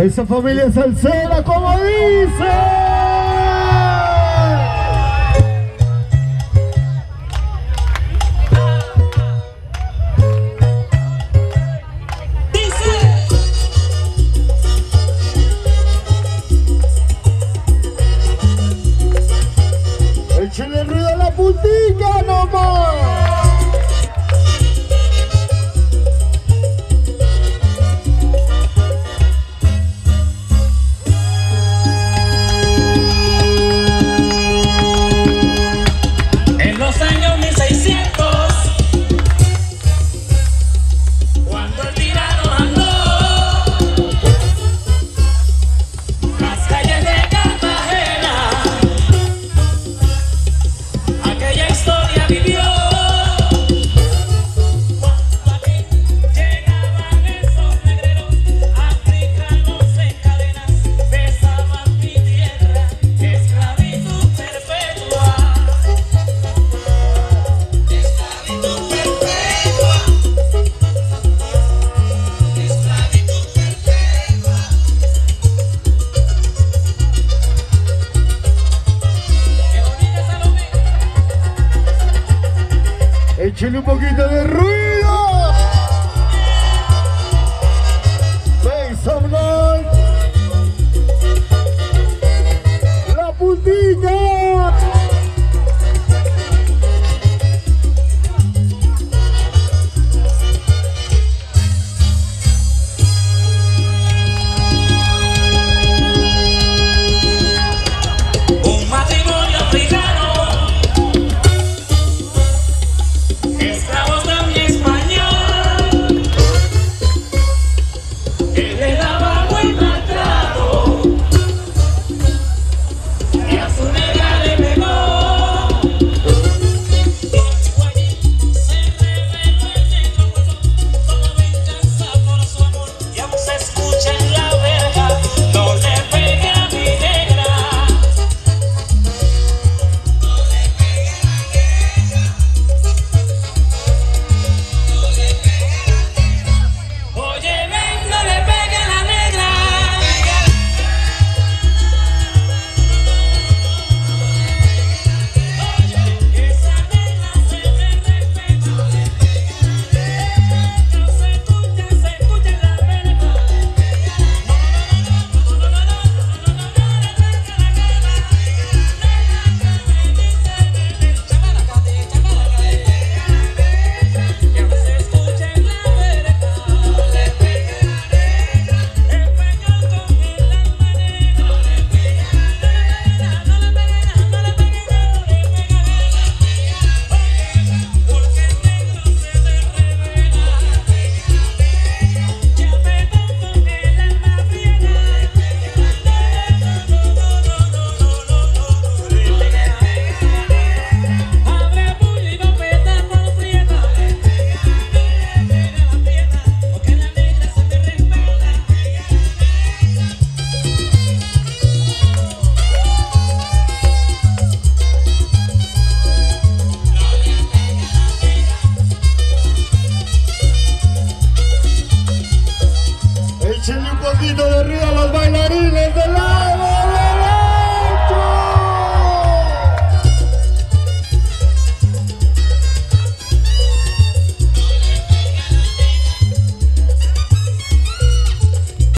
esa familia salsera, como dice. Échale ruido a la puntica nomás. En los años 1600, cuando el tirano andó las calles de Cartagena, aquella historia vivió. Cuando aquí llegaban esos negreros africanos en cadenas, besaban mi tierra, esclavitud perpetua. Échale un poquito de ruido. Make some noise. La puntica. Un matrimonio africano, esclavos de un español, él le daba buen maltrato y a su negra le pegó. Fue allí, se reveló el negro huevón, como venganza por su amor, y aún se escucha en la verga: no le pegue a mi negra. Oye, ven, no le pegue a la negra. Oye, esa negra se le respeta. No se escucha en la verga. Échale un poquito de ruido